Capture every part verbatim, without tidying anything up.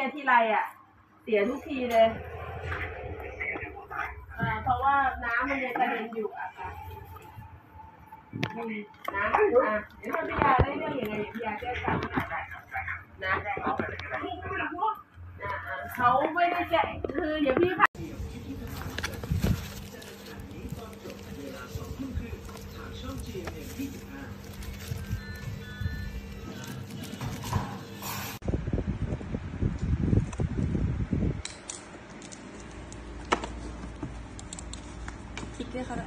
ยทีไรอ่ะเสียทุกทีเลยอ่าเพราะว่าน้ำมันยังกระเด็นอยู่อ่ะค่ะน้ำอ่ะเดี๋ยวถ้าพี่ยาได้เรื่องยังไงพี่ยาแก้ไขนะเขาไม่ได้แก้คืออย่าพี่คิดด้วยค่ะ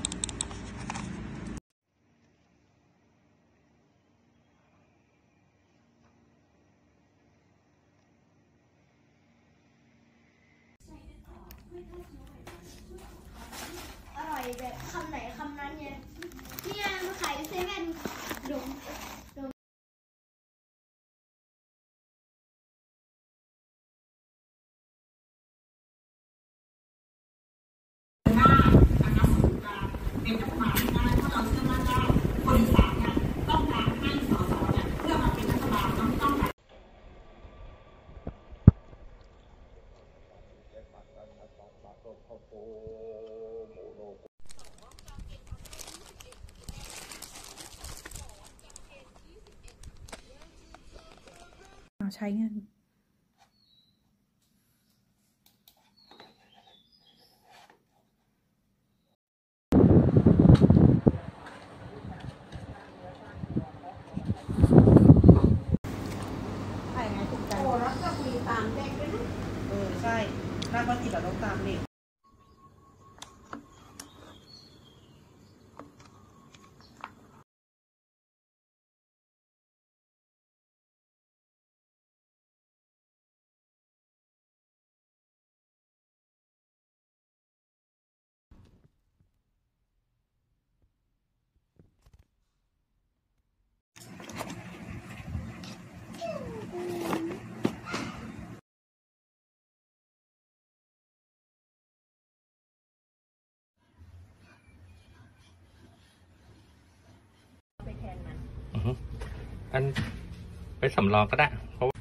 อร่อยแบบคำไหนคำนั้นเนี่ยเนี่ยมาขายเซเว่นดมดมเป็นรัฐบาลได้เพราะเราเชื่อมั่นว่าคนอีสานเนี่ยต้องการให้สสเนี่ยเพื่อมาเป็นรัฐบาลต้องต้องการใช้เงินโอ้แล้วก็คุยตามเด็กด้วยนะเออใช่น่าปฏิบัติต้องตามเด็กไปแทนมันอือฮึอันไปสำรองก็ได้เพราะ